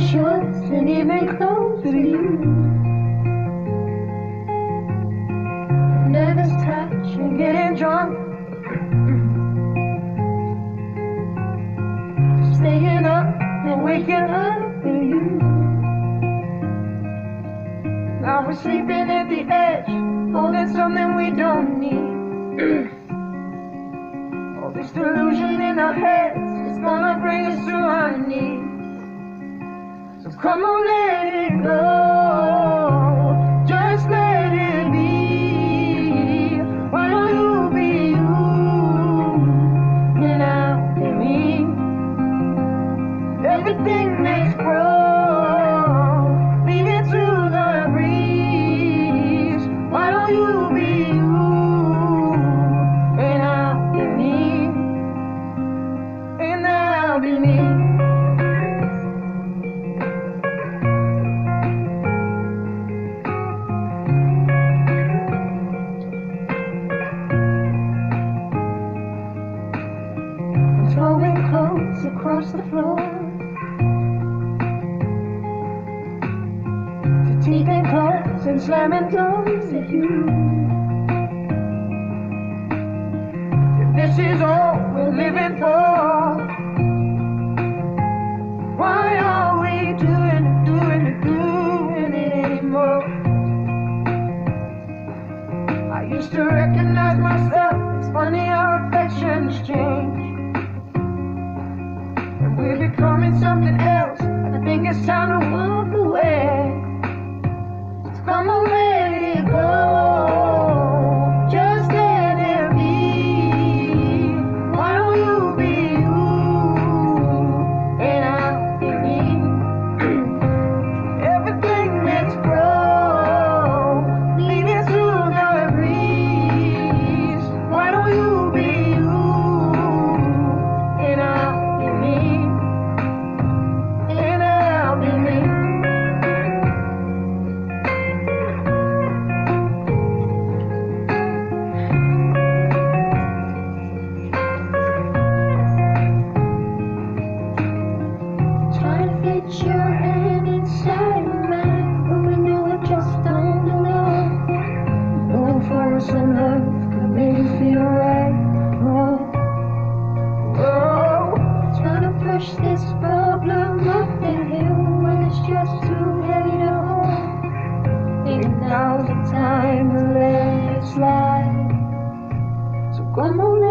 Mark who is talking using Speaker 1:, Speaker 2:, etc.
Speaker 1: shorts and even clothes for you. Nervous touch and getting drunk, staying up and waking up for you. Now we're sleeping at the edge, holding something we don't need. All this delusion in our heads is gonna bring us to our knees. So come on, let it go, just let it be. Why don't you be you, and I'll be me. Everything makes grow, leave it to the breeze. Why don't you be you, and I'll be me, and I'll be me. Throwing clothes across the floor, fatiguing clothes and slamming doors at you. If this is all we're living for, why are we doing it anymore? I used to recognize myself, it's funny how affections change. We're becoming something else, and I think it's time to walk away. So come on, let it go, just let it be. Why don't you be you, and I'll be me. Everything makes grow, leave it to the breeze. Why don't you be you, and I'll be me. Get your hand inside of mine, but we know it just don't belong. Going for some love could make you feel right. Oh, trying to push this problem up the hill when it's just too heavy to hold. Think now's the time to let it slide. So come on.